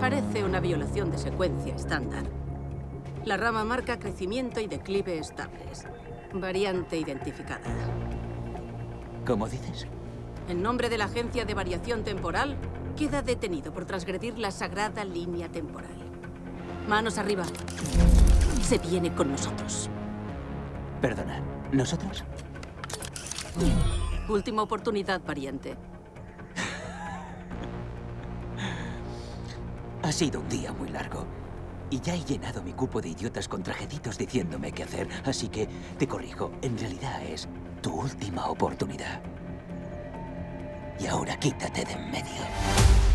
Parece una violación de secuencia estándar. La rama marca crecimiento y declive estables. Variante identificada. ¿Cómo dices? En nombre de la Agencia de Variación Temporal, queda detenido por transgredir la sagrada línea temporal. Manos arriba. Se viene con nosotros. Perdona, ¿nosotros? Última oportunidad, pariente. Ha sido un día muy largo. Y ya he llenado mi cupo de idiotas con trajecitos diciéndome qué hacer. Así que te corrijo, en realidad es tu última oportunidad. Y ahora quítate de en medio.